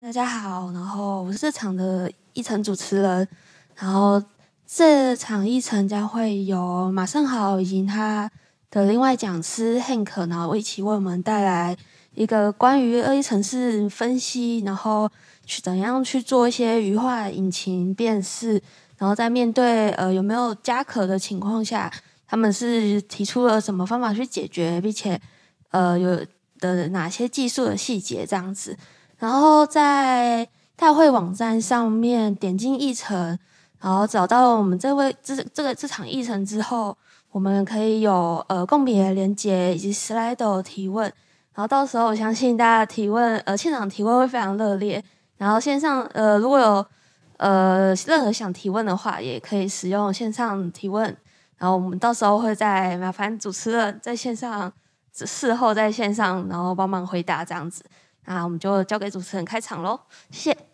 大家好，然后我是这场的议程主持人，然后这场议程将会有马胜豪以及他的另外讲师 Hank， 然后一起为我们带来一个关于恶意程式分析，然后怎样去做一些鱼化引擎辨识，然后在面对有没有加壳的情况下，他们是提出了什么方法去解决，并且有的哪些技术的细节这样子。然后在大会网站上面点进议程，然后找到我们这场议程之后，我们可以有共笔连结以及 Slido 提问，然后到时候我相信大家提问现场提问会非常热烈，然后线上如果有任何想提问的话，也可以使用线上提问，然后我们到时候会再麻烦主持人在线上事后在线上然后帮忙回答这样子。那我们就交给主持人开场喽，谢谢。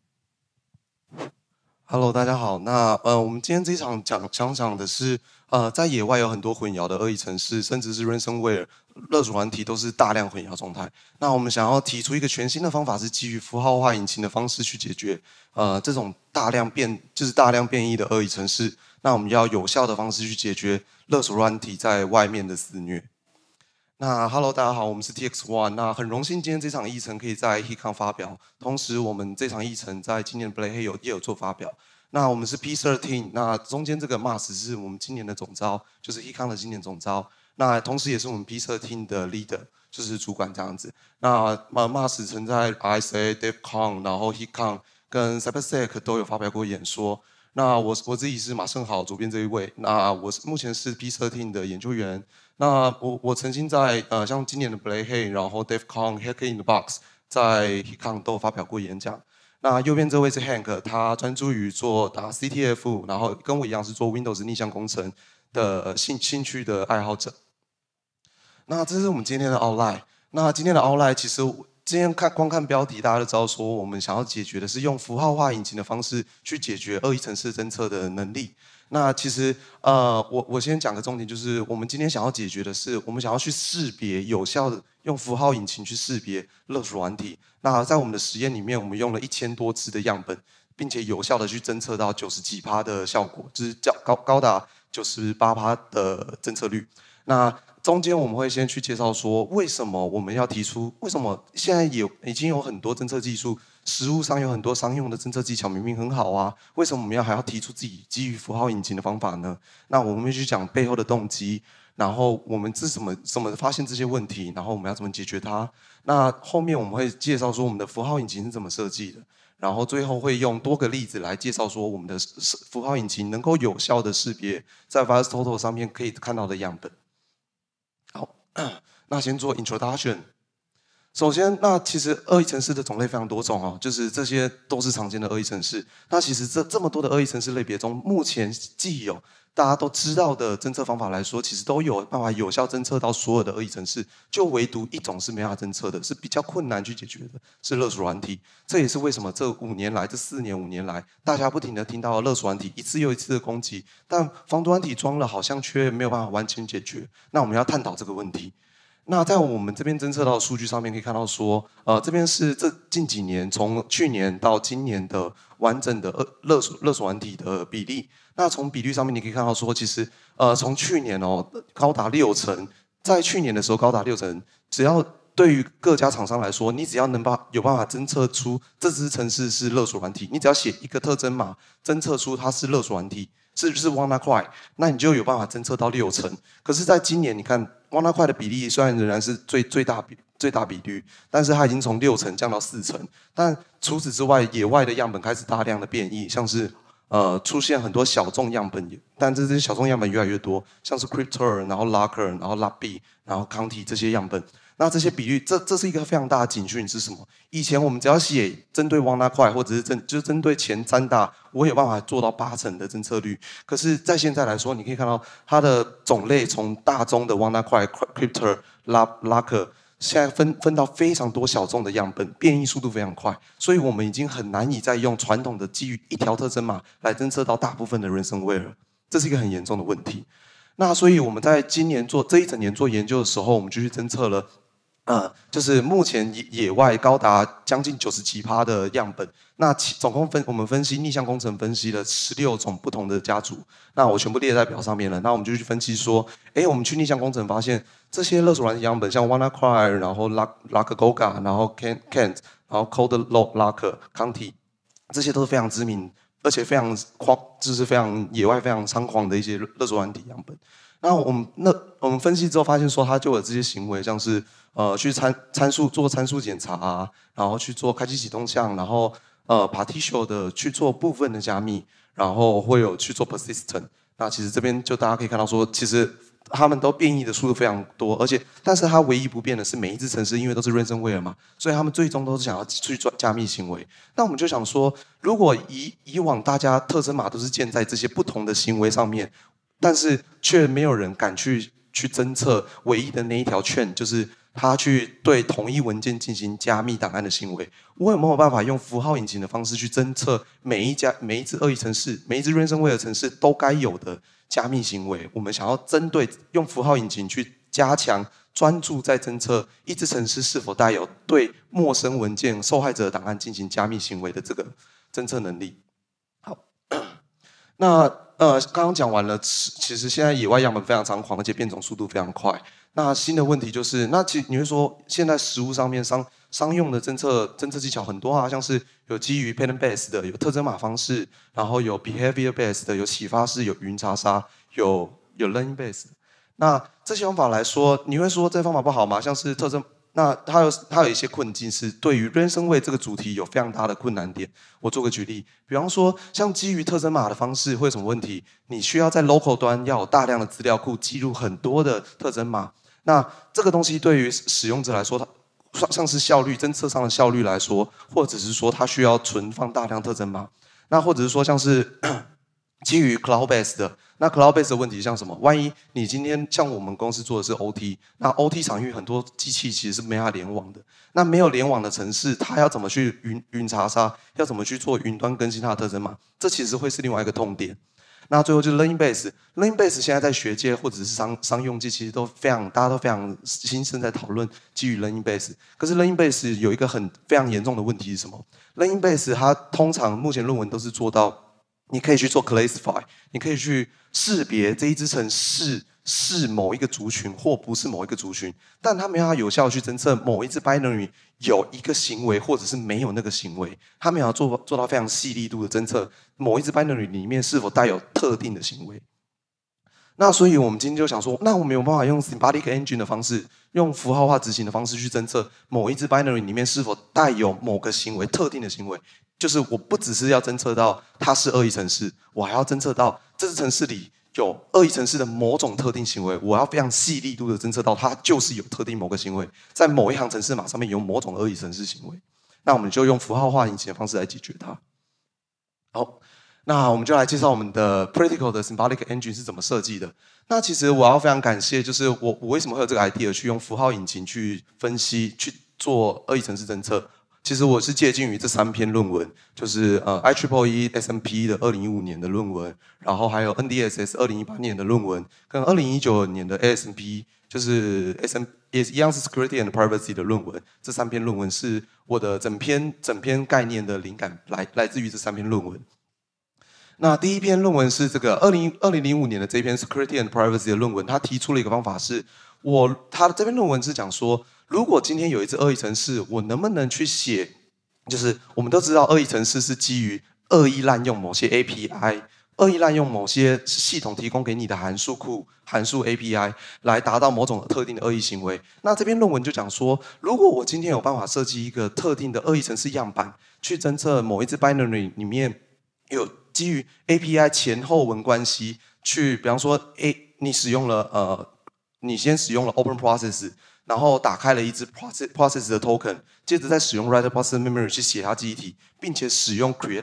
Hello， 大家好。那我们今天这一场想讲的是，在野外有很多混淆的恶意程式，甚至是 Ransomware 勒索软体都是大量混淆状态。那我们想要提出一个全新的方法，是基于符号化引擎的方式去解决这种大量变异的恶意程式。那我们要有效的方式去解决勒索软体在外面的肆虐。那 Hello， 大家好，我们是 TX1。那很荣幸今天这场议程可以在 HITCON 发表，同时我们这场议程在今年的 Black Hat 也有做发表。那我们是 P13， 那中间这个 Mars 是我们今年的总召，就是 HITCON 的今年总召。那同时也是我们 P13 的 Leader， 就是主管这样子。那Mars 曾在 RSA、DevCon， 然后 HITCON 跟 Symbolic 都有发表过演说。那我自己是马胜豪，左边这一位。那我目前是 P13 的研究员。那我曾经在像今年的 Black Hat， 然后 DevCon、Hacker in the Box， 在 HITCON 都有发表过演讲。那右边这位是 Hank， 他专注于做CTF， 然后跟我一样是做 Windows 逆向工程的兴趣的爱好者。那这是我们今天的 outline。那今天的 outline 其实今天光看标题，大家就知道说我们想要解决的是用符号化引擎的方式去解决恶意程式侦测的能力。那其实我先讲个重点，就是我们今天想要解决的是，我们想要去识别有效的用符号引擎去识别勒索软体。那在我们的实验里面，我们用了1000多支的样本，并且有效的去侦测到90几%的效果，就是高达98%的侦测率。那中间我们会先去介绍说，为什么我们要提出，为什么现在已经有很多侦测技术，实务上有很多商用的侦测技巧，明明很好啊，为什么我们还要提出自己基于符号引擎的方法呢？那我们会去讲背后的动机，然后我们是怎么发现这些问题，然后我们要怎么解决它。那后面我们会介绍说我们的符号引擎是怎么设计的，然后最后会用多个例子来介绍说我们的符号引擎能够有效的识别在 VirusTotal 上面可以看到的样本。好，那先做 introduction。首先，那其实恶意程式的种类非常多种哦，就是这些都是常见的恶意程式。那其实这么多的恶意程式类别中，目前既有大家都知道的侦测方法来说，其实都有办法有效侦测到所有的恶意程式，就唯独一种是没办法侦测的，是比较困难去解决的，是勒索软体。这也是为什么这4年来，大家不停的听到勒索软体一次又一次的攻击，但防毒软体装了好像却没有办法完全解决。那我们要探讨这个问题。那在我们这边侦测到的数据上面可以看到说，这边是这近几年从去年到今年的完整的勒索软体的比例。那从比率上面你可以看到说，其实从去年高达60%，在去年的时候高达60%，只要对于各家厂商来说，你只要有办法侦测出这支程式是勒索软体，你只要写一个特征码，侦测出它是勒索软体，是 WannaCry， 那你就有办法侦测到60%。可是，在今年你看 WannaCry 的比例虽然仍然是最大比率，但是它已经从60%降到40%。但除此之外，野外的样本开始大量的变异，像是出现很多小众样本，但这些小众样本越来越多，像是 Cryptor， 然后 Locker， 然后 Lobby， 然后 County 这些样本。那这些比率，这是一个非常大的警讯是什么？以前我们只要写针对 WannaCry 或者是针对前3大，我有办法做到80%的侦测率。可是，在现在来说，你可以看到它的种类从大宗的 WannaCry、Cryptor、Locker， 现在分到非常多小众的样本，变异速度非常快，所以我们已经很难以再用传统的基于一条特征码来侦测到大部分的 Ransomware， 这是一个很严重的问题。那所以我们在今年这一整年做研究的时候，我们就去侦测了就是目前野外高达将近97%的样本，那总共我们分析逆向工程分析了16种不同的家族，那我全部列在表上面了。那我们就去分析说，我们去逆向工程发现这些勒索软体样本，像 WannaCry， 然后 Lakagoga， 然后 Kent， 然后 CodeLock、Conti， 这些都是非常知名，而且非常就是非常野外非常猖狂的一些勒索软体样本。那我们分析之后发现说，它就有这些行为，像是去做参数检查啊，然后去做开机启动项，然后partition 的去做部分的加密，然后会有去做 persistent。那其实这边就大家可以看到说，其实他们都变异的速度非常多，但是它唯一不变的是每一只程式因为都是 ransomware 嘛，所以他们最终都是想要去做加密行为。那我们就想说，如果以往大家特征码都是建在这些不同的行为上面，但是却没有人敢去侦测唯一的那一条券，就是他去对同一文件进行加密档案的行为。我有没有办法用符号引擎的方式去侦测每一只恶意程式、每一只 ransomware 的程式都该有的加密行为？我们想要针对用符号引擎去加强专注在侦测一只程式是否带有对陌生文件、受害者的档案进行加密行为的这个侦测能力。好，那刚刚讲完了，其实现在野外样本非常猖狂，而且变种速度非常快。那新的问题就是，那其实你会说，现在实物上面商用的侦测技巧很多啊，像是有基于 pattern based 的，有特征码方式，然后有 behavior based 的，有启发式，有云查杀，有 learning based。那这些方法来说，你会说这方法不好吗？像是特征。那它有一些困境，是对于 ransomware 这个主题有非常大的困难点。我做个举例，比方说像基于特征码的方式会有什么问题？你需要在 local 端要有大量的资料库记录很多的特征码。那这个东西对于使用者来说，它像是效率侦测上的效率来说，或者是说它需要存放大量特征码，那或者是说像是基于 cloud based 的。那 cloud base 的问题像什么？万一你今天像我们公司做的是 OT， 那 OT 场域很多机器其实是没法联网的。那没有联网的城市，它要怎么去云查杀？要怎么去做云端更新它的特征码？这其实会是另外一个痛点。那最后就是 learning base，learning base 现在在学界或者是商用界，其实大家都非常兴盛在讨论基于 learning base。可是 learning base 有一个非常严重的问题是什么 ？learning base 它通常目前论文都是做到。你可以去做 classify， 你可以去识别这一支程式是某一个族群或不是某一个族群，但它没有办法有效去侦测某一支 binary 有一个行为或者是没有那个行为，它没有做到非常细力度的侦测某一支 binary 里面是否带有特定的行为。那所以我们今天就想说，那我们有办法用 Symbolic Engine 的方式，用符号化执行的方式去侦测某一支 binary 里面是否带有某个行为特定的行为。就是我不只是要侦测到它是恶意程式，我还要侦测到这支程式里有恶意程式的某种特定行为，我要非常细力度的侦测到它就是有特定某个行为，在某一行程式码上面有某种恶意程式行为。那我们就用符号化引擎的方式来解决它。好，那我们就来介绍我们的 Practical 的 Symbolic Engine 是怎么设计的。那其实我要非常感谢，就是我为什么会有这个 idea 去用符号引擎去分析、去做恶意程式侦测。其实我是借鉴于这3篇论文，就是IEEE SMP 的2015年的论文，然后还有 NDSS 2018年的论文，跟2019年的 ASMP 就是 也一样是 Security and Privacy 的论文。这3篇论文是我的整篇概念的灵感来自于这3篇论文。那第一篇论文是这个2005年的这篇 Security and Privacy 的论文，他提出了一个方法是，他这篇论文是讲说，如果今天有一只恶意程式，我能不能去写，就是我们都知道恶意程式是基于恶意滥用某些 API， 恶意滥用某些系统提供给你的函数库、函数 API 来达到某种特定的恶意行为。那这篇论文就讲说，如果我今天有办法设计一个特定的恶意程式样板，去侦测某一只 binary 里面有基于 API 前后文关系，去比方说你先使用了 Open Process， 然后打开了一只 process 的 token， 接着再使用 Write Process Memory 去写它记忆体，并且使用 Create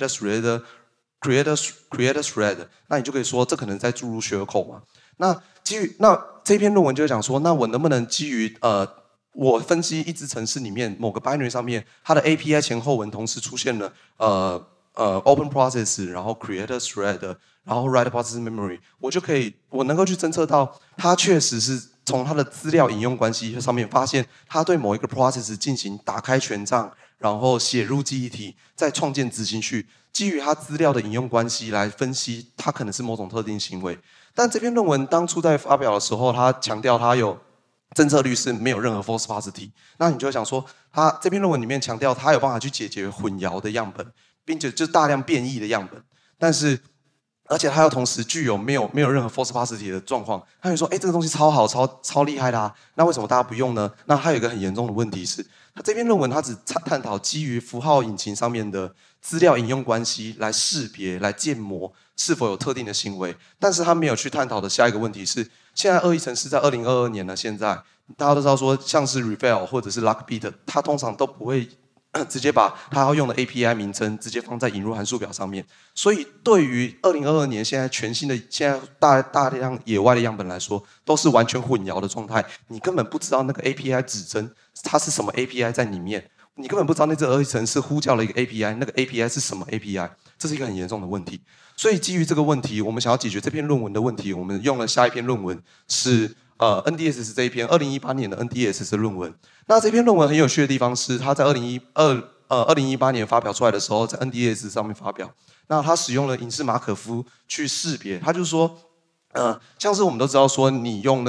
Thread， 那你就可以说这可能在注入血口嘛。那这篇论文就讲说，那我能不能基于我分析一支程式里面某个 binary 上面，它的 API 前后文同时出现了Open Process， 然后 Create Thread， 然后 Write Process Memory， 我能够去侦测到它确实是从它的资料引用关系上面发现，它对某一个 process 进行打开权杖，然后写入记忆体，再创建执行序，基于它资料的引用关系来分析它可能是某种特定行为。但这篇论文当初在发表的时候，他强调它有侦测率是没有任何 false positive。那你就会想说，他这篇论文里面强调他有办法去解决混淆的样本，并且就是大量变异的样本，但是而且它又同时具有没有任何 false positive 的状况。他就说，这个东西超好、超厉害的啊，那为什么大家不用呢？那还有一个很严重的问题是，他这篇论文他只探讨基于符号引擎上面的资料引用关系来识别、来建模是否有特定的行为，但是他没有去探讨的下一个问题是，现在恶意程式在2022年呢，现在大家都知道说，像是 Reveal 或者是 Lockbit， 它通常都不会直接把它要用的 API 名称直接放在引入函数表上面，所以对于2022年现在全新的现在大量野外的样本来说，都是完全混淆的状态，你根本不知道那个 API 指针它是什么 API 在里面，你根本不知道那只恶意程式呼叫了一个 API， 那个 API 是什么 API， 这是一个很严重的问题。所以基于这个问题，我们想要解决这篇论文的问题，我们用了下一篇论文是NDS 这一篇2018年的 NDS 的论文。那这篇论文很有趣的地方是，它在2018年发表出来的时候，在 NDS 上面发表。那它使用了隐式马可夫去识别，它就是说，像是我们都知道说，你用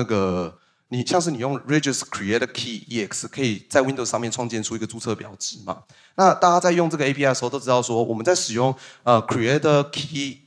Regis Create Key EX 可以在 Windows 上面创建出一个注册表值嘛？那大家在用这个 API 的时候都知道说，我们在使用Create Key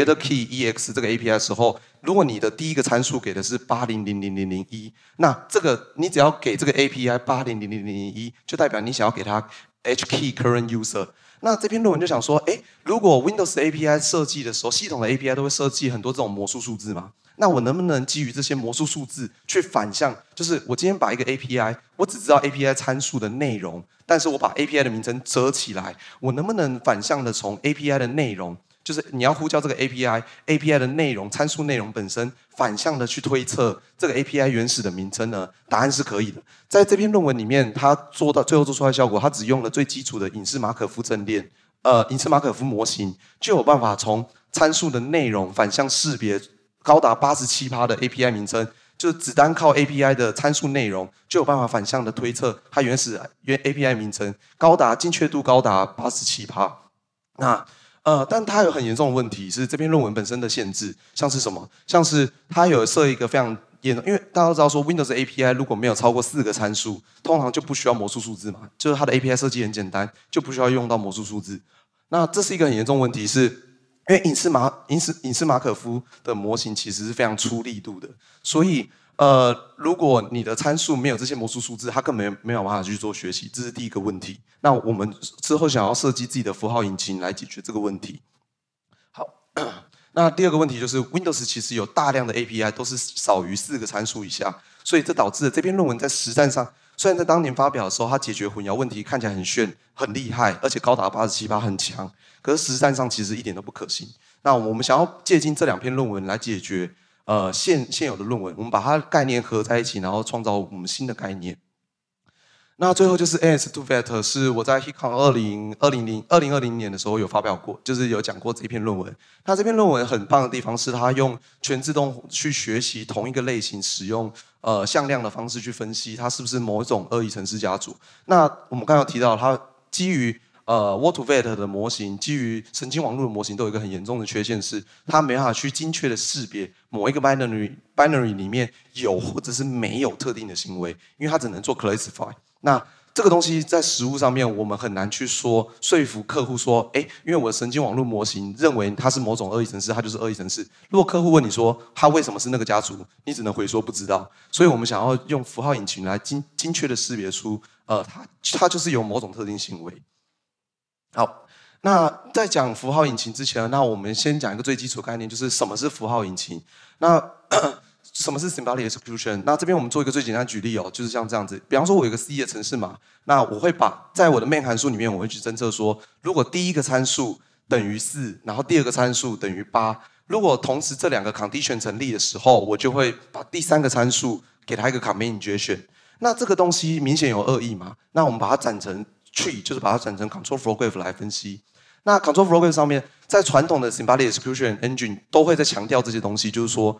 EX 这个 API 的时候，如果你的第一个参数给的是80000001，那这个你只要给这个 API 80000001，就代表你想要给它 HKey Current User。那这篇论文就想说，如果 Windows API 设计的时候，系统的 API 都会设计很多这种魔术数字嘛？那我能不能基于这些魔术数字去反向？就是我今天把一个 API， 我只知道 API 参数的内容，但是我把 API 的名称折起来，我能不能反向的从 API 的内容？就是你要呼叫这个 API 的内容参数内容本身反向的去推测这个 API 原始的名称呢？答案是可以的。在这篇论文里面，他最后做出来的效果，他只用了最基础的隐式马可夫阵列，隐式马可夫模型就有办法从参数的内容反向识别高达87%的 API 名称，就是只单靠 API 的参数内容就有办法反向的推测它原 API 名称，精确度高达87%。那但它有很严重的问题是这篇论文本身的限制，像是什么？像是它有设一个非常严重，因为大家都知道说 Windows API 如果没有超过4个参数，通常就不需要魔术数字嘛，就是它的 API 设计很简单，就不需要用到魔术数字。那这是一个很严重的问题是，因为隐式马可夫的模型其实是非常粗力度的，所以如果你的参数没有这些魔术数字，它根本没有办法去做学习，这是第一个问题。那我们之后想要设计自己的符号引擎来解决这个问题。好，那第二个问题就是 Windows 其实有大量的 API 都是少于4个参数以下，所以这导致了这篇论文在实战上，虽然在当年发表的时候，它解决混淆问题看起来很炫、很厉害，而且高达87%很强，可是实战上其实一点都不可行。那我们想要借鉴这2篇论文来解决现有的论文，我们把它的概念合在一起，然后创造我们新的概念。那最后就是 AS2Vet 是我在 HITCON 2020年的时候有发表过，就是有讲过这篇论文。那这篇论文很棒的地方是它用全自动去学习同一个类型，使用向量的方式去分析它是不是某一种恶意程式家族。那我们刚刚有提到它基于Word2Vec 的模型，基于神经网络的模型都有一个很严重的缺陷是，它没办法去精确的识别某一个 binary 里面有或者是没有特定的行为，因为它只能做 classify。那这个东西在实务上面，我们很难去说服客户说，因为我的神经网络模型认为它是某种恶意程式，它就是恶意程式。如果客户问你说它为什么是那个家族，你只能回说不知道。所以我们想要用符号引擎来精确的识别出，它就是有某种特定行为。好，那在讲符号引擎之前，那我们先讲一个最基础的概念，就是什么是符号引擎。那什么是 Symbolic execution？ 那这边我们做一个最简单的举例哦，就是像这样子。比方说，我有一个 C 的程式码，那我会在我的 main 函数里面，我会去侦测说，如果第一个参数等于4，然后第二个参数等于8，如果同时这2个 condition 成立的时候，我就会把第3个参数给它一个 commit injection。那这个东西明显有恶意嘛？那我们把它转成 tree， 就是把它转成 control flow graph 来分析。那 control flow graph 上面，在传统的 Symbolic execution engine 都会在强调这些东西，就是说，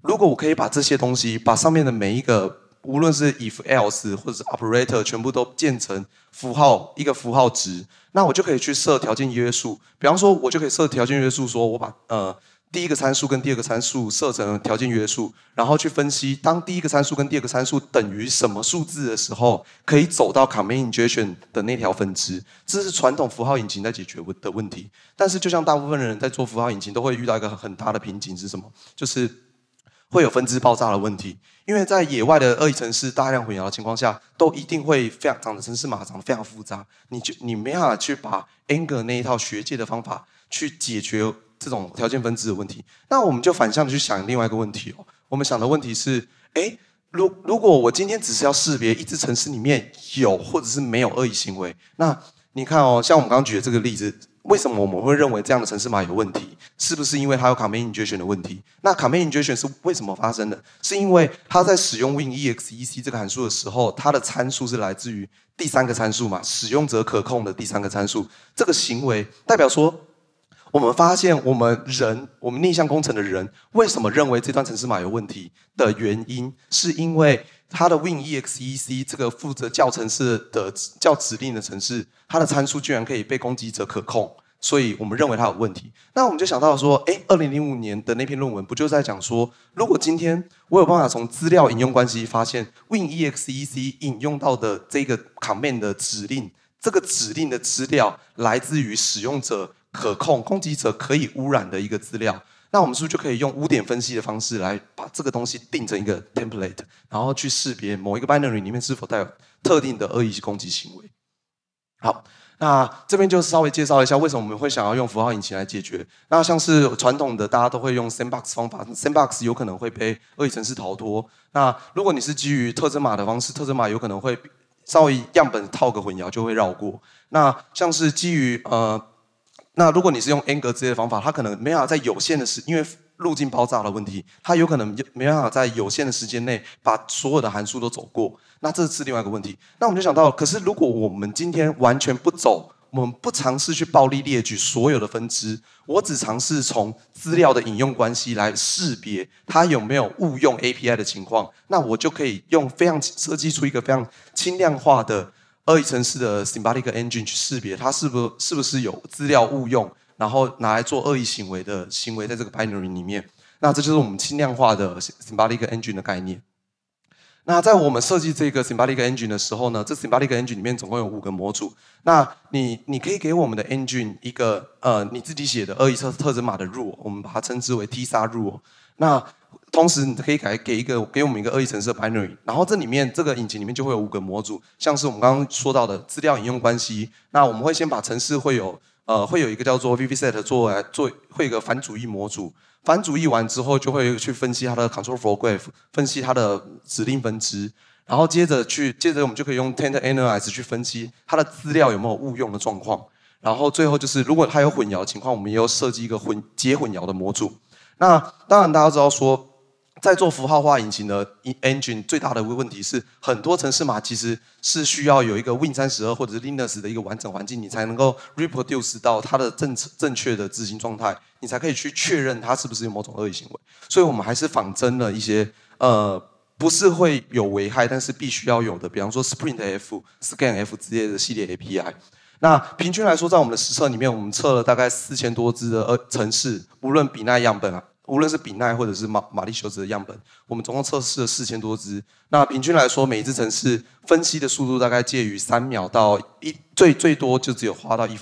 如果我可以把这些东西，把上面的每一个，无论是 if else 或者是 operator， 全部都建成符号，一个符号值，那我就可以去设条件约束。比方说，我就可以设条件约束，说我把第一个参数跟第二个参数设成条件约束，然后去分析，当第一个参数跟第二个参数等于什么数字的时候，可以走到 command injection 的那条分支。这是传统符号引擎在解决的问题。但是，就像大部分人在做符号引擎，都会遇到一个很大的瓶颈是什么？就是会有分支爆炸的问题。因为在野外的恶意程式大量混淆的情况下，都一定会长的程式码长得非常复杂，你没办法去把 Anger 那一套学界的方法去解决这种条件分支的问题。那我们就反向的去想另外一个问题哦。我们想的问题是，如果我今天只是要识别一支程式里面有或者是没有恶意行为，那你看哦，像我们刚刚举的这个例子，为什么我们会认为这样的程式码有问题？是不是因为它有 command injection 的问题？那 command injection 是为什么发生的？是因为它在使用 win_exec 这个函数的时候，它的参数是来自于第三个参数嘛，使用者可控的第三个参数。这个行为代表说，我们发现我们逆向工程的人为什么认为这段程式码有问题的原因，是因为它的 win_exec 这个负责叫程式的叫指令的程式，它的参数居然可以被攻击者可控，所以我们认为它有问题。那我们就想到说，2005年的那篇论文不就在讲说，如果今天我有办法从资料引用关系发现 win_exec 引用到的这个 command 的指令，这个指令的资料来自于使用者可控、攻击者可以污染的一个资料，那我们是不是就可以用污点分析的方式来把这个东西定成一个 template， 然后去识别某一个 binary 里面是否带有特定的恶意攻击行为？好，那这边就稍微介绍一下为什么我们会想要用符号引擎来解决。那像是传统的大家都会用 sandbox 方法 ，sandbox 有可能会被恶意程式逃脱。那如果你是基于特征码的方式，特征码有可能会稍微样本套个混淆就会绕过。那像是基于那如果你是用 Anger 之类的方法，它可能没办法在有限的因为路径爆炸的问题，它有可能没办法在有限的时间内把所有的函数都走过。那这是另外一个问题。那我们就想到，可是如果我们今天完全不走，我们不尝试去暴力列举所有的分支，我只尝试从资料的引用关系来识别它有没有误用 API 的情况，那我就可以用设计出一个非常轻量化的恶意程式的 Symbolic engine 去识别它是不是有资料误用，然后拿来做恶意行为在这个 binary 里面。那这就是我们轻量化的 Symbolic engine 的概念。那在我们设计这个 Symbolic engine 的时候呢，这 Symbolic engine 里面总共有5个模组。那你可以给我们的 engine 一个你自己写的恶意特征码的 rule， 我们把它称之为 T-SAR rule。那同时你可以给我们一个恶意程式的 binary， 然后这个引擎里面就会有5个模组，像是我们刚刚说到的资料引用关系。那我们会先把程式会有一个叫做 VVSet 会有一个反主义模组。反主义完之后，就会去分析它的 control flow graph， 分析它的指令分支，然后接着我们就可以用 tend analyze 去分析它的资料有没有误用的状况。然后最后就是，如果它有混淆的情况，我们也有设计一个解混淆的模组。那当然大家知道说，在做符号化引擎的 engine 最大的问题是，很多程式码其实是需要有一个 Win32或者是 Linux 的一个完整环境，你才能够 reproduce 到它的正确的执行状态，你才可以去确认它是不是有某种恶意行为。所以我们还是仿真了一些不是会有危害，但是必须要有的，比方说 sprintf、scanf 之类的系列 API。那平均来说，在我们的实测里面，我们测了大概4000多支的程式，无论比奈样本无论是比奈或者是malicious的样本，我们总共测试了4000多支。那平均来说，每一支程式分析的速度大概介于3秒到最多就只有花到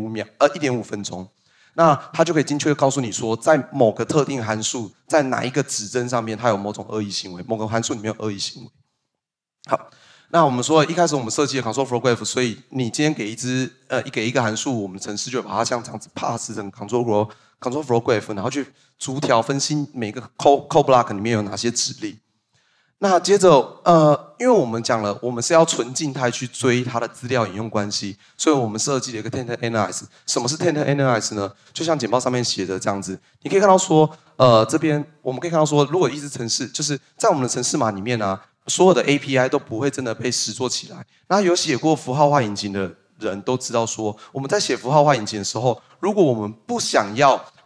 1.5分钟。那它就可以精确地告诉你说，在某个特定函数，在哪一个指针上面，它有某种恶意行为，某个函数里面有恶意行为。好。那我们说，一开始我们设计了 control flow graph， 所以你今天给一个函数，我们程式就把它像这样子 pass 成 control flow graph， 然后去逐条分析每个 code block 里面有哪些指令。那接着因为我们讲了，我们是要纯静态去追它的资料引用关系，所以我们设计了一个 tend analyze。什么是 tend analyze 呢？就像简报上面写的这样子，你可以看到说，这边我们可以看到说，如果一支程式就是在我们的程式码里面啊。所有的 API 都不会真的被实作起来。那有写过符号化引擎的人都知道说，我们在写符号化引擎的时候，如果我们不想要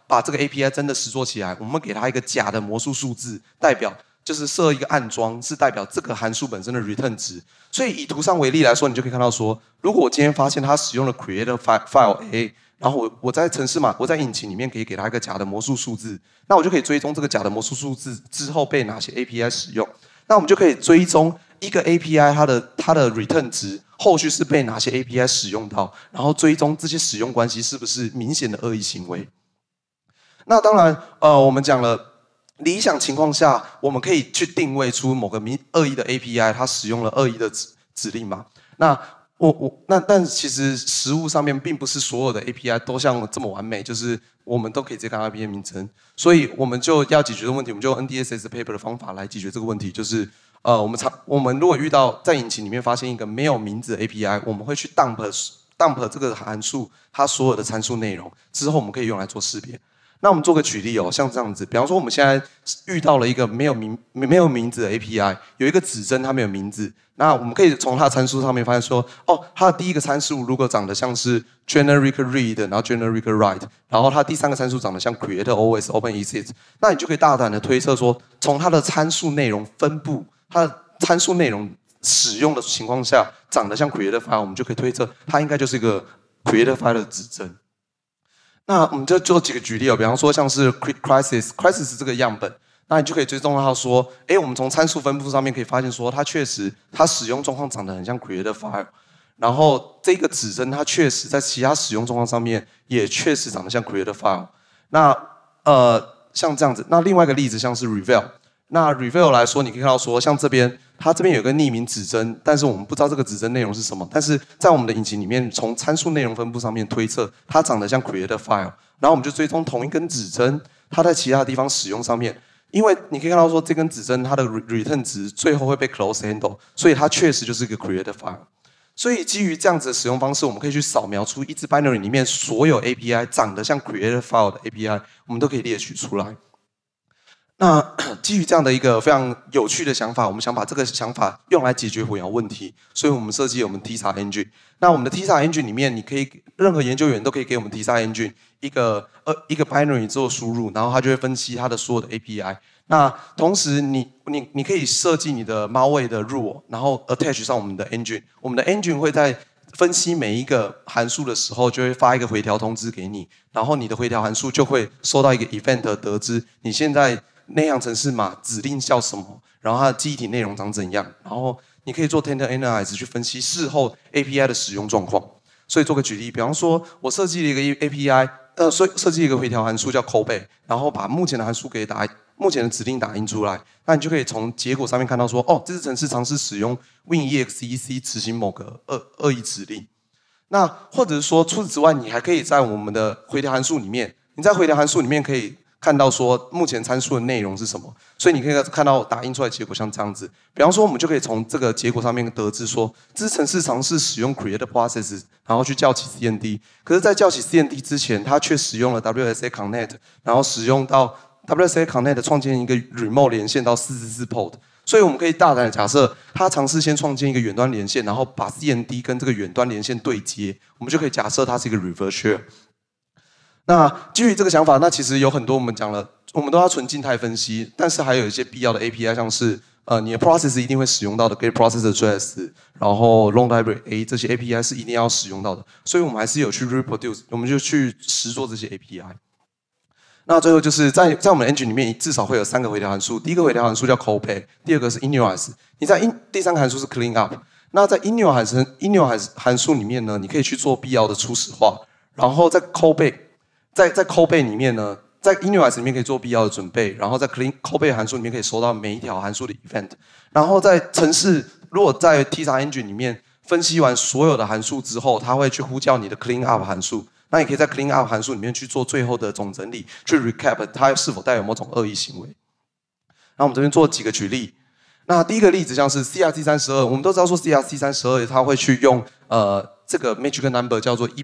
把这个 API 真的实做起来，我们给它一个假的魔术数字，代表就是设一个暗装，是代表这个函数本身的 return 值。所以以图上为例来说，你就可以看到说，如果我今天发现它使用了 create file A， 然后我在程式码，我在引擎里面可以给它一个假的魔术数字，那我就可以追踪这个假的魔术数字之后被哪些 API 使用。那我们就可以追踪一个 API 它的 return 值后续是被哪些 API 使用到，然后追踪这些使用关系是不是明显的恶意行为。那当然，我们讲了理想情况下，我们可以去定位出某个恶意的 API， 它使用了恶意的指令嘛？但其实实务上面并不是所有的 API 都像这么完美，就是我们都可以直接看 API 名称，所以我们就要解决这个问题，我们就用 NDSS paper 的方法来解决这个问题，就是我们如果遇到在引擎里面发现一个没有名字的 API， 我们会去 dump 这个函数它所有的参数内容，之后我们可以用来做识别。那我们做个举例哦，像这样子，比方说我们现在遇到了一个没有名字的 API， 有一个指针它没有名字，那我们可以从它的参数上面发现说，它的第一个参数如果长得像是 generic read， 然后 generic write， 然后它第三个参数长得像 create always open exit， 那你就可以大胆的推测说，从它的参数内容分布，它的参数内容使用的情况下，长得像 create file， 我们就可以推测它应该就是一个 create file 的指针。那我们就做几个举例哦，比方说像是 crisis 这个样本，那你就可以追踪到说，我们从参数分布上面可以发现说，它使用状况长得很像 create file， 然后这个指针它确实在其他使用状况上面也确实长得像 create file。那像这样子，那另外一个例子像是 reveal。那 reveal 来说，你可以看到说，像它这边有个匿名指针，但是我们不知道这个指针内容是什么。但是在我们的引擎里面，从参数内容分布上面推测，它长得像 create file， 然后我们就追踪同一根指针，它在其他地方使用上面，因为你可以看到说，这根指针它的 return 值最后会被 close handle， 所以它确实就是一个 create file。所以基于这样子的使用方式，我们可以去扫描出一只 binary 里面所有 API 长得像 create file 的 API， 我们都可以列取出来。那基于这样的一个非常有趣的想法，我们想把这个想法用来解决混淆问题，所以我们设计了我们 TSA engine。那我们的 TSA engine 里面，你可以任何研究员都可以给我们 TSA engine 一个 binary 做输入，然后它就会分析它的所有的 API。那同时你可以设计你的 Malware 的 rule， 然后 attach 上我们的 engine。我们的 engine 会在分析每一个函数的时候，就会发一个回调通知给你，然后你的回调函数就会收到一个 event 得知你现在内行程式码指令叫什么，然后它的记忆体内容长怎样，然后你可以做 tender analysis 去分析事后 API 的使用状况。所以做个举例，比方说我设计了一个 API， 设计一个回调函数叫 callback， 然后把目前的函数目前的指令打印出来，那你就可以从结果上面看到说，这支程式尝试使用 WinEXEC 执行某个恶意指令。那或者是说，除此之外，你还可以在我们的回调函数里面，可以看到说目前参数的内容是什么，所以你可以看到打印出来的结果像这样子。比方说，我们就可以从这个结果上面得知说，这支程式尝试使用 create process， 然后去叫起 CND， 可是，在叫起 CND 之前，它却使用了 WSA connect， 然后使用到 WSA connect 创建一个 remote 连线到444 port。所以我们可以大胆的假设，它尝试先创建一个远端连线，然后把 CND 跟这个远端连线对接，我们就可以假设它是一个 reverse share。那基于这个想法，那其实有很多我们讲了，我们都要纯静态分析，但是还有一些必要的 API， 像是你的 process 一定会使用到的 get process address， 然后 long library A 这些 API 是一定要使用到的，所以我们还是有去 reproduce， 我们就去实做这些 API。那最后就是在我们的 engine 里面，至少会有3个回调函数。第一个回调函数叫 callback， 第二个是 init， 第三个函数是 clean up。那在 init 函数里面呢，你可以去做必要的初始化，然后在 callback 在 callback 里面呢，在 init 里面可以做必要的准备，然后在 callback 函数里面可以收到每一条函数的 event， 然后在程式如果在 TSA engine 里面分析完所有的函数之后，它会去呼叫你的 clean up 函数。那你可以在 clean up 函数里面去做最后的总整理，去 recap 它是否带有某种恶意行为。那我们这边做几个举例。那第一个例子像是 CRC32， 我们都知道说 CRC32 它会去用这个 magic number 叫做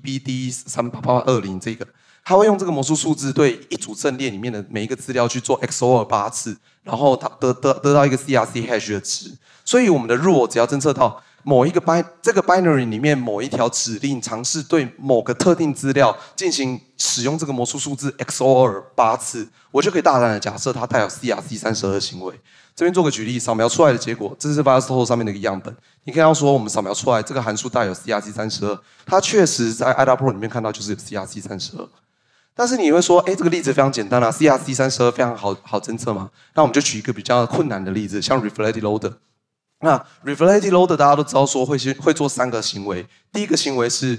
EBD38820 这个，它会用这个魔术数字对一组阵列里面的每一个资料去做 XOR 8次，然后它得到一个 CRC hash 的值。所以我们的 rule 只要侦测到这个 binary 里面某一条指令尝试对某个特定资料进行使用这个魔术数字 XOR 8次，我就可以大胆的假设它带有 CRC32的行为。这边做个举例，扫描出来的结果，这是 VirtualTotal 上面的一个样本。你看到说，我们扫描出来这个函数带有 CRC32，它确实在 IDAPRO 里面看到就是有 CRC32。但是你会说，这个例子非常简单啊 ，CRC32非常好侦测嘛。那我们就举一个比较困难的例子，像 Reflected Loader。那 Reflected Loader 大家都知道说会做3个行为。第一个行为是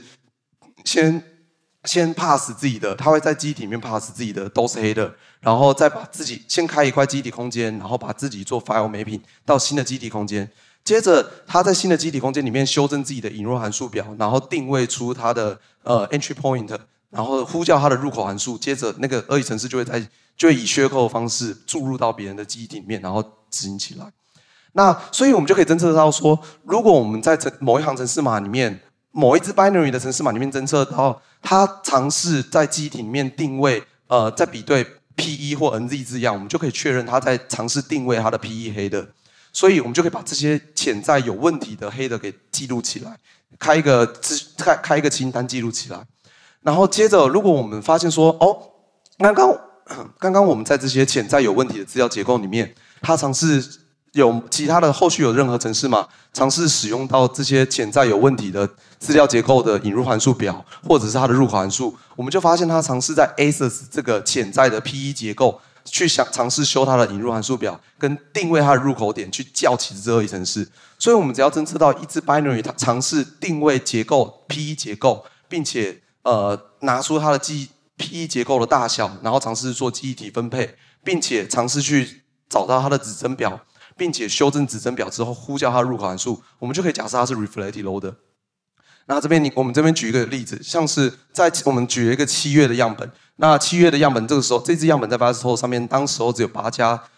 先 pass 自己的，它会在记忆体里面 pass 自己的 DOS header， 然后再把自己先开一块记忆体空间，然后把自己做 file mapping 到新的记忆体空间。接着，它在新的记忆体空间里面修正自己的引入函数表，然后定位出它的entry point， 然后呼叫它的入口函数。接着，那个恶意程式就会以缺扣的方式注入到别人的记忆体里面，然后执行起来。那所以我们就可以侦测到说，如果我们在某一行程式码里面，某一只 binary 的程式码里面侦测到它尝试在记忆体里面定位，在比对 PE 或 NZ 字样，我们就可以确认它在尝试定位它的 PE header。所以我们就可以把这些潜在有问题的 header 给记录起来，开一个清单记录起来。然后接着，如果我们发现说，刚刚我们在这些潜在有问题的资料结构里面，它尝试有其他的后续有任何程式码尝试使用到这些潜在有问题的资料结构的引入函数表，或者是它的入口函数，我们就发现它尝试在 access 这个潜在的 PE 结构去尝试修它的引入函数表，跟定位它的入口点，去叫起这恶意程式。所以我们只要侦测到一只 binary 它尝试定位结构 PE 结构，并且拿出它的PE 结构的大小，然后尝试做记忆体分配，并且尝试去找到它的指针表，并且修正指针表之后呼叫它的入口函数，我们就可以假设它是 Reflected Loader。那我们这边举一个例子，像是我们举了一个7月的样本。那7月的样本，这个时候这支样本在 VirtualTotal 上面，当时候只有8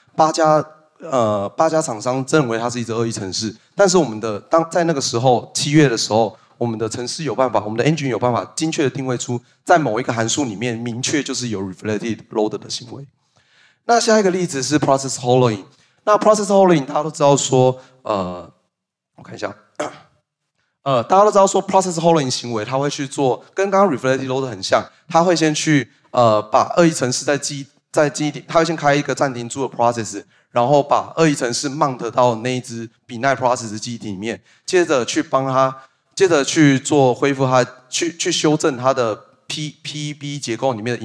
家厂商认为它是一只恶意程式。但是我们在那个时候7月的时候，我们的程式有办法，我们的 engine 有办法精确的定位出，在某一个函数里面明确就是有 Reflected Loader 的行为。那下一个例子是 Process Hollowing。那 Process Hollowing 大家都知道说，我看一下。大家都知道说 process hollowing 行为，它会去做跟刚刚 reflected loader 很像，它会先去把恶意程式在记忆体，它会先开一个暂停住的 process， 然后把恶意程式 mount 到那一只 binary process 的记忆体里面，接着去做恢复它，去修正它的 PEB 结构里面的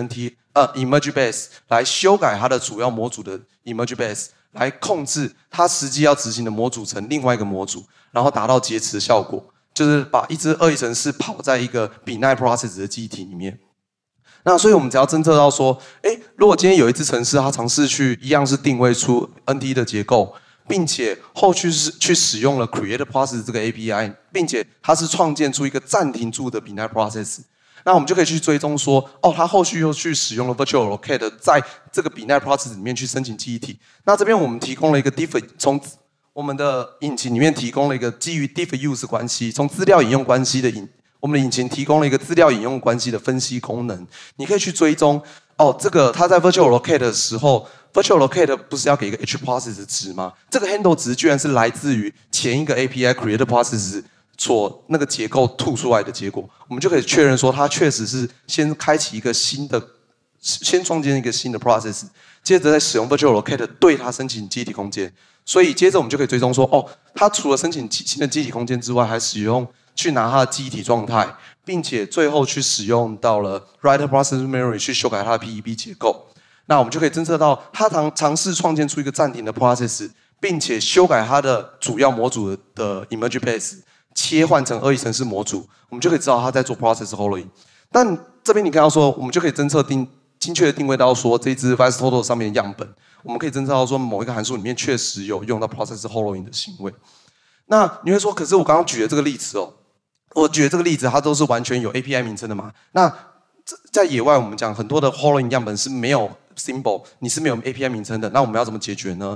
emerge base， 来修改它的主要模组的 emerge base， 来控制它实际要执行的模组成另外一个模组。然后达到劫持效果，就是把一只恶意程式跑在一个 binary process 的记忆体里面。那所以我们只要侦测到说，如果今天有一只程式，它尝试去一样是定位出 NT 的结构，并且后续是去使用了 create process 这个 API， 并且它是创建出一个暂停住的 binary process。那我们就可以去追踪说，它后续又去使用了 virtualization， 在这个 binary process 里面去申请记忆体。那这边我们提供了一个 diff 从我们的引擎里面提供了一个基于 diff use 关系，从资料引用关系的我们的引擎提供了一个资料引用关系的分析功能。你可以去追踪，这个它在 virtualization 的时候 ，virtualization 不是要给一个 h process 的值吗？这个 handle 值居然是来自于前一个 API create process 所那个结构吐出来的结果，我们就可以确认说，它确实是先开启一个先创建一个新的 process， 接着再使用 virtualization 对它申请记忆体空间。所以接着我们就可以追踪说，它除了申请新的记忆体空间之外，还使用去拿它的记忆体状态，并且最后去使用到了 write process memory 去修改它的 PEB 结构。那我们就可以侦测到，它尝试创建出一个暂停的 process， 并且修改它的主要模组的 emerge base， 切换成恶意程式模组，我们就可以知道它在做 process hollowing。但这边你看到说，我们就可以侦测精确的定位到说，这支 VirtualTotal 上面的样本。我们可以侦测到说，某一个函数里面确实有用到 process hollowing 的行为。那你会说，可是我刚刚举的这个例子我举的这个例子它都是完全有 API 名称的嘛？那在野外我们讲很多的 hollowing 样本是没有 symbol， 你是没有 API 名称的，那我们要怎么解决呢？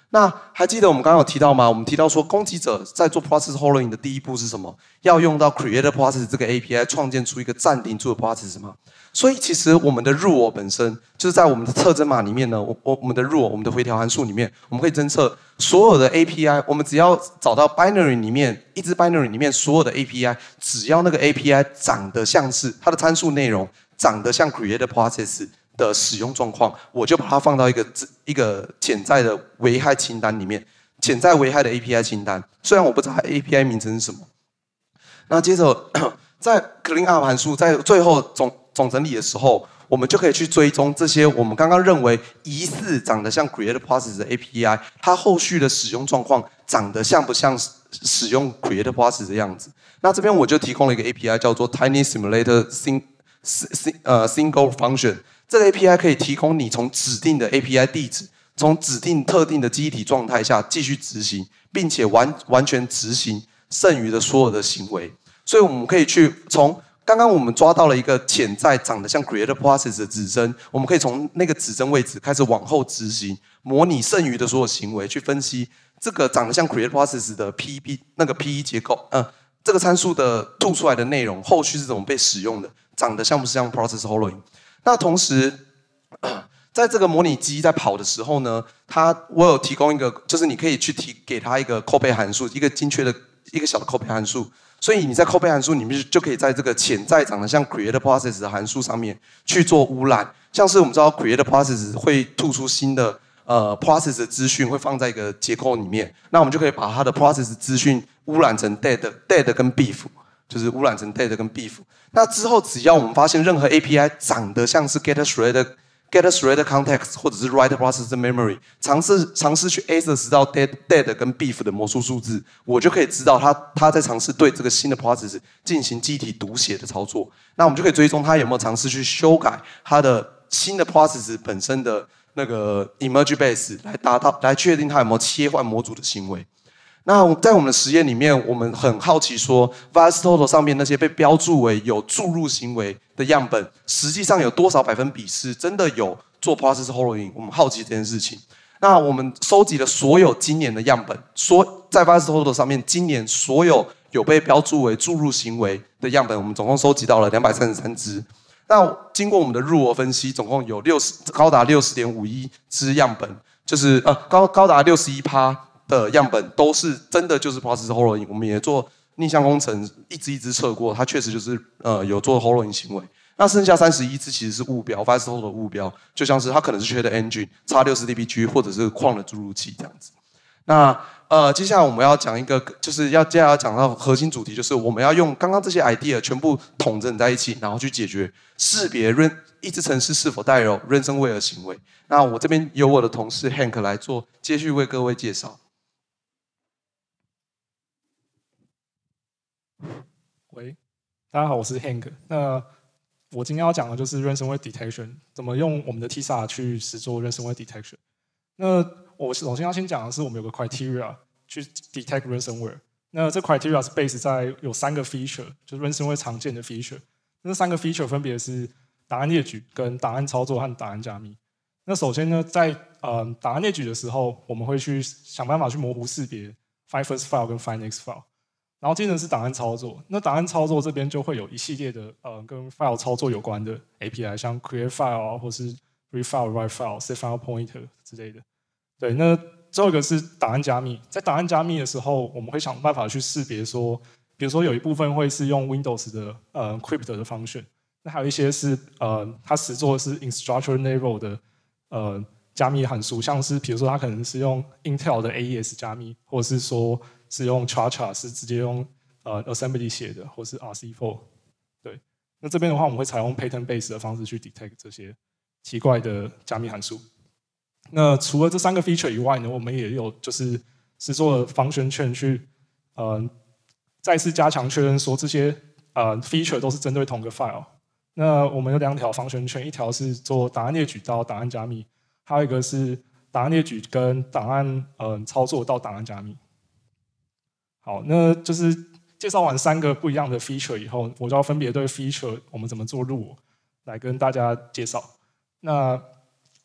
那还记得我们刚刚有提到吗？我们提到说，攻击者在做 process hollowing 的第一步是什么？要用到 create process 这个 API 创建出一个暂停住的 process 吗？所以其实我们的入我本身就是在我们的特征码里面呢，我们的入我们的回调函数里面，我们可以侦测所有的 API， 我们只要找到 binary 里面一只 binary 里面所有的 API， 只要那个 API 长得像是它的参数内容长得像 create process 的使用状况，我就把它放到一个潜在的危害清单里面，潜在危害的 API 清单。虽然我不知道它 API 名称是什么。那接着在 clean up 函数在最后总整理的时候，我们就可以去追踪这些我们刚刚认为疑似长得像 create process 的 API， 它后续的使用状况长得像不像使用 create process 的样子。那这边我就提供了一个 API 叫做 Tiny Simulator Single Function。这个 API 可以提供你从指定的 API 地址，从指定特定的记忆体状态下继续执行，并且完全执行剩余的所有的行为。所以我们可以去从刚刚我们抓到了一个潜在长得像 create process 的指针，我们可以从那个指针位置开始往后执行，模拟剩余的所有行为，去分析这个长得像 create process 的 PE 结构，这个参数的吐出来的内容后续是怎么被使用的，长得像不像 process hollowing。那同时，在这个模拟机在跑的时候呢，我有提供一个，就是你可以去给它一个 copy 函数，一个精确的一个小的 copy 函数。所以你在 copy 函数里面就可以在这个潜在长得像 create process 的函数上面去做污染。像是我们知道 create process 会吐出新的process 的资讯，会放在一个结构里面，那我们就可以把它的 process 资讯污染成 dead 跟 beef。就是污染成 dead 跟 beef。那之后，只要我们发现任何 API 长得像是 get thread context 或者是 write process memory， 尝试去 access 到 dead 跟 beef 的魔术数字，我就可以知道它在尝试对这个新的 process 进行记忆体读写的操作。那我们就可以追踪它有没有尝试去修改它的新的 process 本身的那个 image base， 来确定它有没有切换模组的行为。那在我们的实验里面，我们很好奇说 VirusTotal 上面那些被标注为有注入行为的样本，实际上有多少百分比是真的有做 process hollowing？ 我们好奇这件事情。那我们收集了所有今年的样本，在 VirusTotal 上面今年所有被标注为注入行为的样本，我们总共收集到了233只。那经过我们的入额分析，总共有高达 60.51 只样本，就是高达 61%。的样本都是真的就是 process hollowing， 我们也做逆向工程，一只测过，它确实就是有做 hollowing 行为。那剩下31只其实是误标 ，VirusTotal 的误标，就像是它可能是缺的 engine X60DBG 或者是矿的注入器这样子。那接下来我们要讲一个，就是接下来要讲到核心主题，就是我们要用刚刚这些 idea 全部统整在一起，然后去解决识别一只程式是否带有 ransomware 行为。那我这边由我的同事 Hank 来做接续为各位介绍。 喂，大家好，我是 Hank。那我今天要讲的就是 ransomware detection， 怎么用我们的 TSA 去实做 ransomware detection。那我首先要先讲的是，我们有个 criteria 去 detect ransomware。那这 criteria 是 base 在有3个 feature， 就是 ransomware 常见的 feature。那3个 feature 分别是档案列举、跟档案操作和档案加密。那首先呢，在档案列举的时候，我们会去想办法去模糊识别 find first file 跟 find next file。然后接着是档案操作，那档案操作这边就会有一系列的跟 file 操作有关的 API， 像 create file 啊，或是 read file、write file、set file pointer 之类的。对，那最后一个是档案加密，在档案加密的时候，我们会想办法去识别说，比如说有一部分会是用 Windows 的crypt 的 function， 那还有一些是它实作的是 instruction level 的加密函数，像是比如说它可能是用 Intel 的 AES 加密，或者是说是用 Cha 是直接用assembly 写的，或是 RC4。对，那这边的话，我们会采用 pattern base 的方式去 detect 这些奇怪的加密函数。那除了这3个 feature 以外呢，我们也有就是实作的 function chain 去再次加强确认说这些feature 都是针对同个 file。那我们有2条 function chain， 一条是做档案列举到档案加密，还有一个是档案列举跟档案操作到档案加密。好，那就是介绍完3个不一样的 feature 以后，我就要分别对 feature 我们怎么做入我来跟大家介绍。那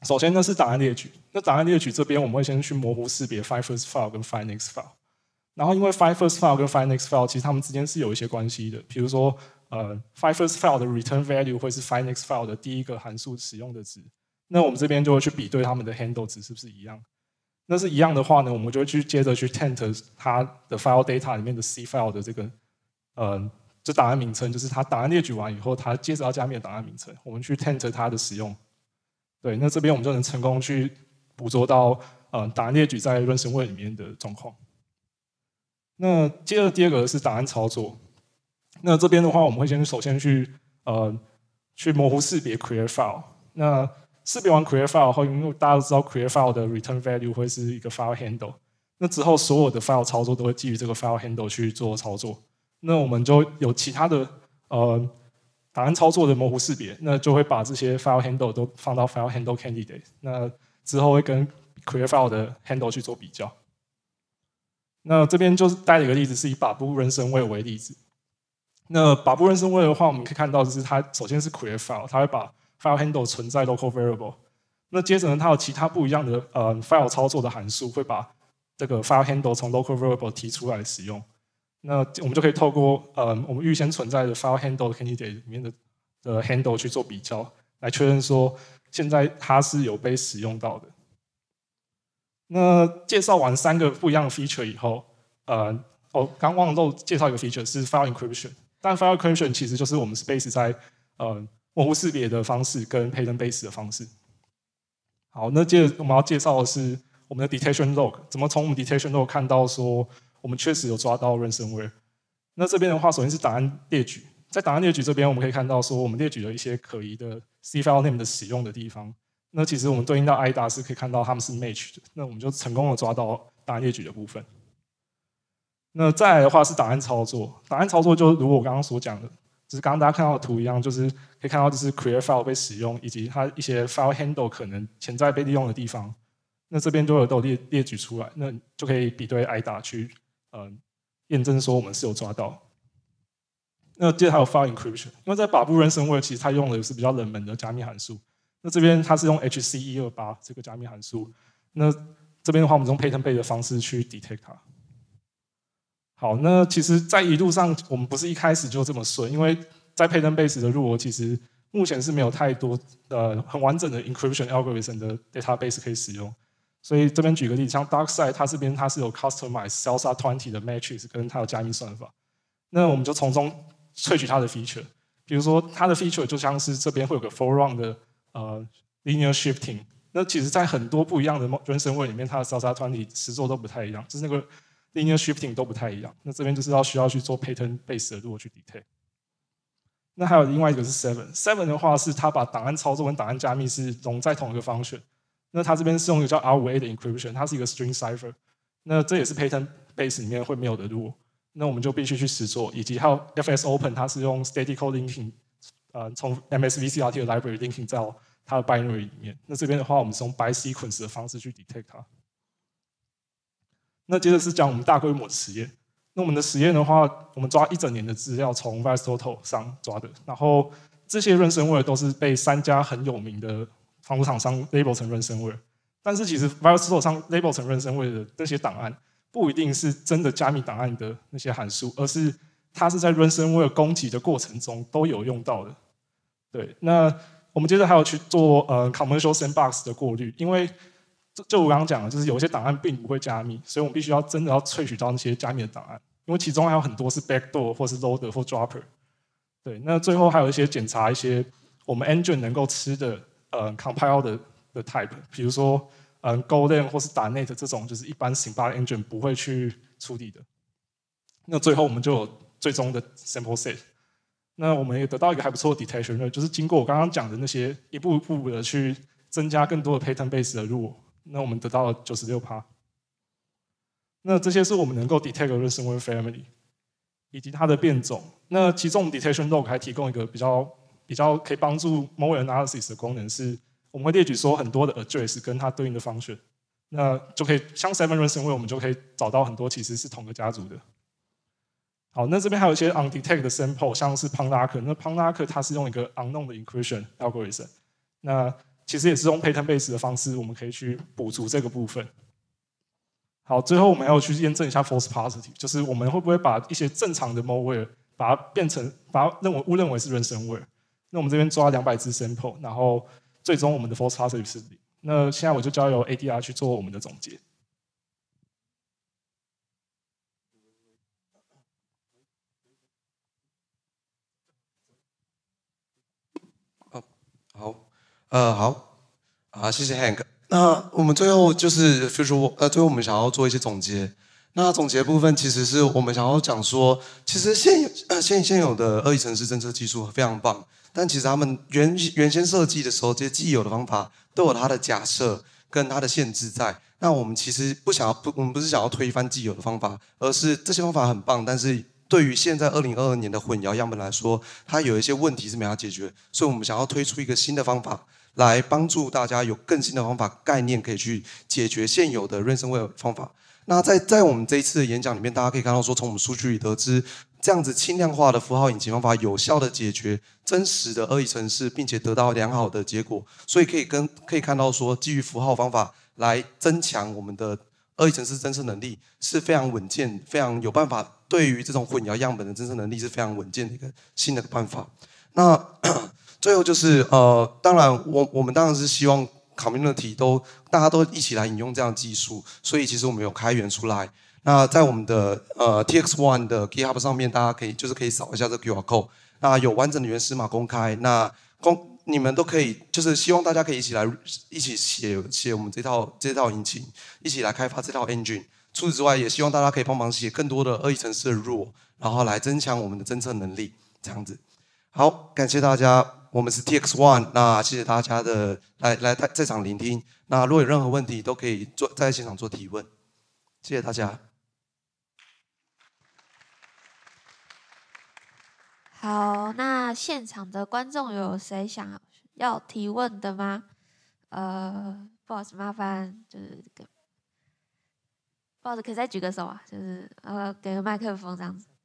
首先呢是档案列举，那档案列举这边我们会先去模糊识别 find first file 跟 find next file， 然后因为 find first file 跟 find next file 其实它们之间是有一些关系的，比如说find first file 的 return value 会是 find next file 的第一个函数使用的值，那我们这边就会去比对它们的 handle 值是不是一样，那是一样的话呢，我们就会接着去 tent 它的 file data 里面的 C file 的这个这档案名称，就是它档案列举完以后，它接着要加密的档案名称，我们去 tent 它的使用。对，那这边我们就能成功去捕捉到档案列举在 ransomware 里面的状况。那接着第二个是档案操作。那这边的话，我们会首先去模糊识别 create file。那识别完 create file 后，因为大家都知道 create file 的 return value 会是一个 file handle， 那之后所有的 file 操作都会基于这个 file handle 去做操作。那我们就有其他的档案操作的模糊识别，那就会把这些 file handle 都放到 file handle candidate， 那之后会跟 create file 的 handle 去做比较。那这边就是带了一个例子，是以把布 ransomware 为例子。那把布 ransomware 的话，我们可以看到就是它首先是 create file， 它会把 file handle 存在 local variable。那接着呢，它有其他不一样的file 操作的函数，会把这个 file handle 从 local variable 提出来使用。那我们就可以透过我们预先存在的 file handle candidate 里面的handle 去做比较，来确认说现在它是有被使用到的。那介绍完3个不一样的 feature 以后，刚忘了介绍一个 feature 是 file encryption， 但 file encryption 其实就是我们 base 在模糊识别的方式跟 pattern base 的方式。好，那接着我们要介绍的是我们的 detection log， 怎么从我们 detection log 看到说我们确实有抓到 ransomware。那这边的话，首先是档案列举，在档案列举这边，我们可以看到说我们列举了一些可疑的 C file name 的使用的地方。那其实我们对应到 IDA 是可以看到它们是 match 的，那我们就成功的抓到档案列举的部分。那再来的话是档案操作，档案操作就如我刚刚所讲的，就是刚刚大家看到的图一样，就是可以看到就是 create file 被使用，以及它一些 file handle 可能潜在被利用的地方。那这边都有列举出来，那就可以比对 IDA 去验证说我们是有抓到。那接着还有 file encryption， 因为在把布 ransomware 其实它用的是比较冷门的加密函数。那这边它是用 HC128 这个加密函数，那这边的话我们用 pattern base 的方式去 detect 它。好，那其实在一路上我们不是一开始就这么顺，因为在 pattern base 的入其实目前是没有太多很完整的 encryption algorithm 的 database 可以使用。所以这边举个例子，像 DarkSide 它这边它是有 customized SLSA20 的 matrix 跟它有加密算法，那我们就从中萃取它的 feature， 比如说它的 feature 就像是这边会有个 foreground 的linear shifting， 那其实在很多不一样的 ransomware 里面，它的 SLSA20 实作都不太一样，就是那个 linear shifting 都不太一样。那这边就是需要去做 pattern base 的如何去 detect。那还有另外一个是 7 的话，是它把档案操作跟档案加密是融在同一个 function。那它这边是用一个叫 R5A 的 encryption， 它是一个 string cipher。那这也是 pattern base 里面会没有的rule。那我们就必须去实作，以及还有 FS Open， 它是用 statistical linking， 从 MSVCRT 的 library linking 到它的 binary 里面。那这边的话，我们是用 by sequence 的方式去 detect 它。那接着是讲我们大规模的实验。那我们的实验的话，我们抓1整年的资料，从 VirusTotal 上抓的。然后这些 ransomware 都是被3家很有名的防毒厂商 label 成 ransomware。但是其实 VirusTotal 上 label 成 ransomware 的那些档案，不一定是真的加密档案的那些函数，而是它是在 ransomware 攻击的过程中都有用到的。对，那我们接着还有去做commercial sandbox 的过滤，因为就我刚刚讲的，就是有些档案并不会加密，所以我们必须要真的要萃取到那些加密的档案，因为其中还有很多是 backdoor 或是 loader 或 dropper。对，那最后还有一些检查一些我们 engine 能够吃的compile 的 type， 比如说Golang 或是 .NET 这种，就是一般 Symbolic engine 不会去处理的。那最后我们就有最终的 sample set。那我们也得到一个还不错的 detection rate， 就是经过我刚刚讲的那些一步一步的去增加更多的 pattern base 的 rule， 那我们得到了 96%。那这些是我们能够 detect 的 ransomware family 以及它的变种。那其中我们 detection log 还提供一个比较可以帮助 malware analysis 的功能，是我们会列举说很多的 address 跟它对应的 function， 那就可以像 7 ransomware 我们就可以找到很多其实是同个家族的。好，那这边还有一些 undetected 的 sample， 像是 Punlocker， 那 Punlocker 它是用一个 unknown 的 encryption algorithm， 那其实也是用 pattern base 的方式，我们可以去补足这个部分。好，最后我们还要去验证一下 false positive， 就是我们会不会把一些正常的 malware 把它误认为是 ransomware。那我们这边抓200只 sample， 然后最终我们的 false positive 是0。那现在我就交由 ADR 去做我们的总结。 好，谢谢 Hank。那我们最后就是最后我们想要做一些总结。那总结部分其实是我们想要讲说，其实现有的恶意程式侦测技术非常棒，但其实他们原先设计的时候，这些既有的方法都有它的假设跟它的限制在。那我们其实我们不是想要推翻既有的方法，而是这些方法很棒，但是对于现在2022年的混淆样本来说，它有一些问题是没法解决，所以我们想要推出一个新的方法，来帮助大家有更新的方法概念可以去解决现有的 ransomware 方法。那在我们这一次的演讲里面，大家可以看到说，从我们数据里得知，这样子轻量化的符号引擎方法有效的解决真实的恶意程式，并且得到良好的结果。所以可以看到说，基于符号方法来增强我们的恶意程式侦测能力是非常稳健，非常有办法。对于这种混淆样本的侦测能力是非常稳健的一个新的办法。那最后就是当然我们当然是希望 community 大家都一起来引用这样的技术，所以其实我们有开源出来。那在我们的TX1 的 GitHub 上面，大家可以扫一下这个 QR code。那有完整的原始码公开，你们都可以，就是希望大家可以一起写我们这套引擎，一起来开发这套 engine。除此之外，也希望大家可以帮忙写更多的恶意程式的 rule， 然后来增强我们的侦测能力，这样子。好，感谢大家，我们是 TX1， 那谢谢大家的在场聆听。那如果有任何问题，都可以在现场做提问，谢谢大家。 好，那现场的观众有谁想要提问的吗？不好意思，麻烦就是不好意思，可以再举个手啊，就是给个麦克风这样子。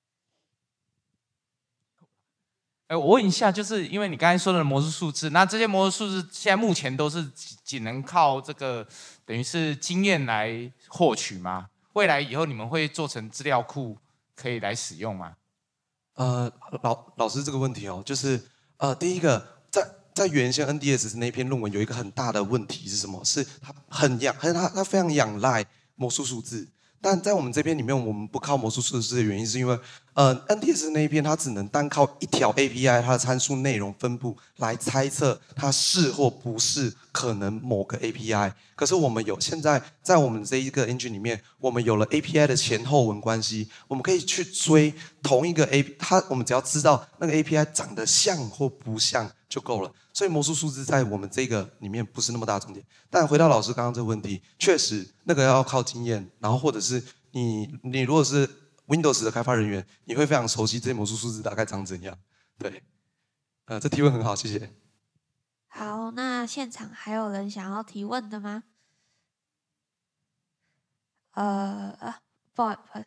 我问一下，就是因为你刚才说的魔术数字，那这些魔术数字现在目前都是仅能靠这个等于是经验来获取吗？未来以后你们会做成资料库可以来使用吗？ 老师这个问题哦，就是第一个在原先 NDS 那篇论文有一个很大的问题是什么？是它它非常仰赖魔术数字，但在我们这边里面，我们不靠魔术数字的原因是因为NDS 那一篇它只能单靠一条 API 它的参数内容分布来猜测它是或不是可能某个 API。可是我们现在在我们这一个 engine 里面，我们有了 API 的前后文关系，我们可以去追同一个 我们只要知道那个 API 长得像或不像就够了。所以魔术数字在我们这个里面不是那么大的重点。但回到老师刚刚这个问题，确实那个要靠经验，然后或者是你如果是 Windows 的开发人员，你会非常熟悉这些魔术数字大概长怎样。对，这提问很好，谢谢。 好，那现场还有人想要提问的吗？不好意思。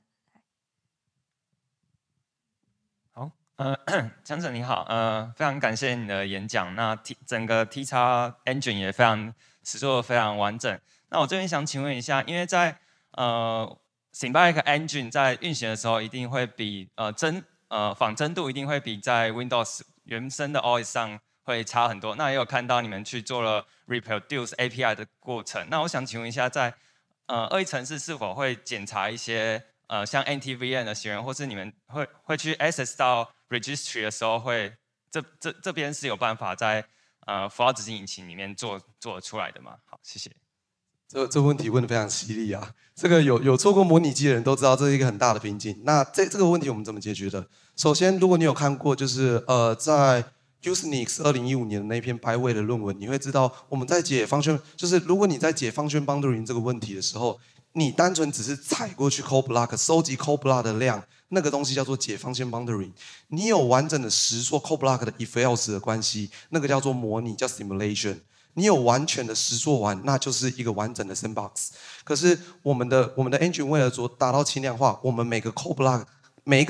好，讲者你好，非常感谢你的演讲。那整个 T-X Engine 也非常实作得非常完整。那我这边想请问一下，因为在Symbolic Engine 在运行的时候，一定会比仿真度一定会比在 Windows 原生的 OS 上会差很多。那也有看到你们去做了 reproduce API 的过程。那我想请问一下，在恶意程式是否会检查一些像 NTVM 的行为，或是你们会去 access 到 registry 的时候这边是有办法在符号执行引擎里面做出来的吗？好，谢谢。 这问题问得非常犀利啊！这个有做过模拟机的人都知道，这是一个很大的瓶颈。那这个问题我们怎么解决的？首先，如果你有看过，就是在 Usenix 2015年的那篇白位的论文，你会知道我们在解function，就是如果你在解function boundary 这个问题的时候，你单纯只是踩过去 code block， 收集 code block 的量，那个东西叫做解function boundary。你有完整的实作 code block 的 if else 的关系，那个叫做模拟，叫 simulation。你有完全的实作完，那就是一个完整的 sandbox。可是我们的 engine 为了达到轻量化，我们每一个 code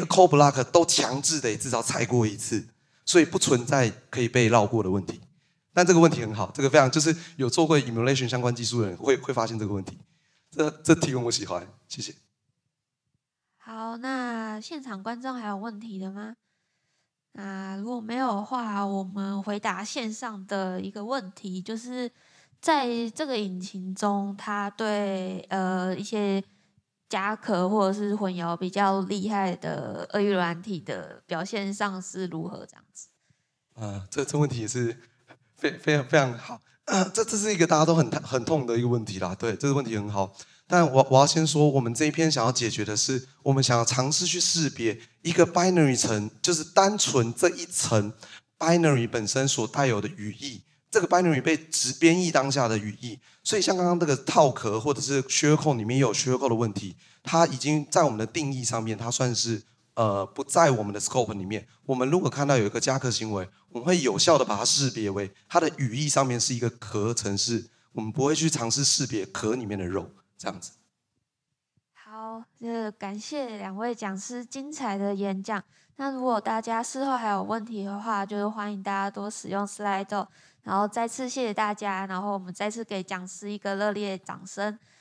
block 都强制得至少踩过一次，所以不存在可以被绕过的问题。 但这个问题很好，这个非常就是有做过 emulation 相关技术的人会发现这个问题。这提供我喜欢，谢谢。 好，那现场观众还有问题的吗？那如果没有的话，我们回答线上的一个问题，就是在这个引擎中，它对一些加壳或者是混淆比较厉害的恶意软体的表现上是如何这样子？ 这问题也是非常好。这是一个大家都很痛的一个问题啦。对，这个问题很好。但我要先说，我们这一篇想要解决的是，我们想要尝试去识别一个 binary 层，就是单纯这一层 binary 本身所带有的语义，这个 binary 被编译当下的语义。所以像刚刚这个套壳或者是缺扣里面也有缺扣的问题，它已经在我们的定义上面，它算是不在我们的 scope 里面。我们如果看到有一个加壳行为，我们会有效的把它识别为它的语义上面是一个壳程式，我们不会去尝试识别壳里面的肉。这样子。 好，感谢两位讲师精彩的演讲。那如果大家事后还有问题的话，就是欢迎大家多使用 Slido。然后再次谢谢大家，然后我们再次给讲师一个热烈的掌声。